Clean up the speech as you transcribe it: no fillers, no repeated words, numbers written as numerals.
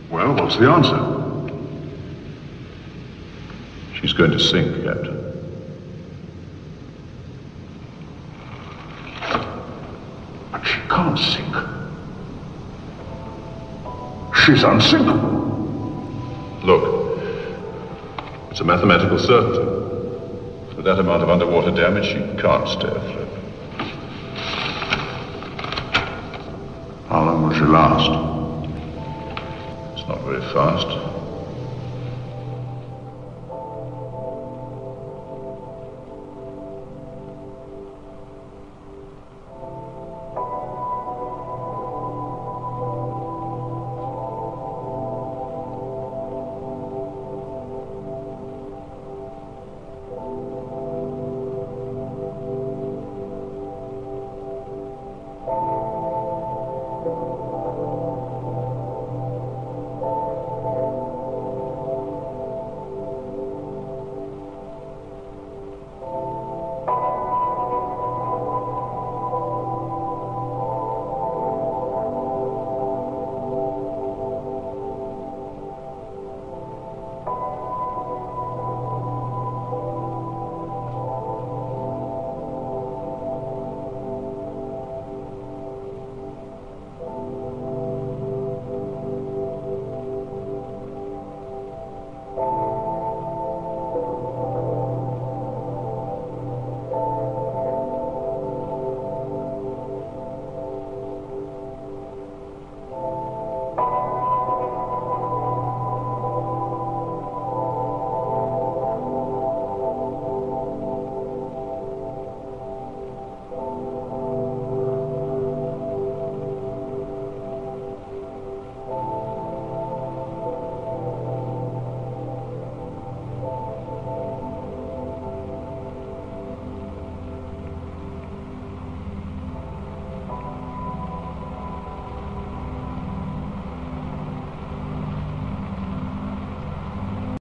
Well, what's the answer? She's going to sink, Captain. But she can't sink. She's unsinkable. Look, it's a mathematical certainty. With that amount of underwater damage, she can't stay afloat. How long will she last? It's not very fast.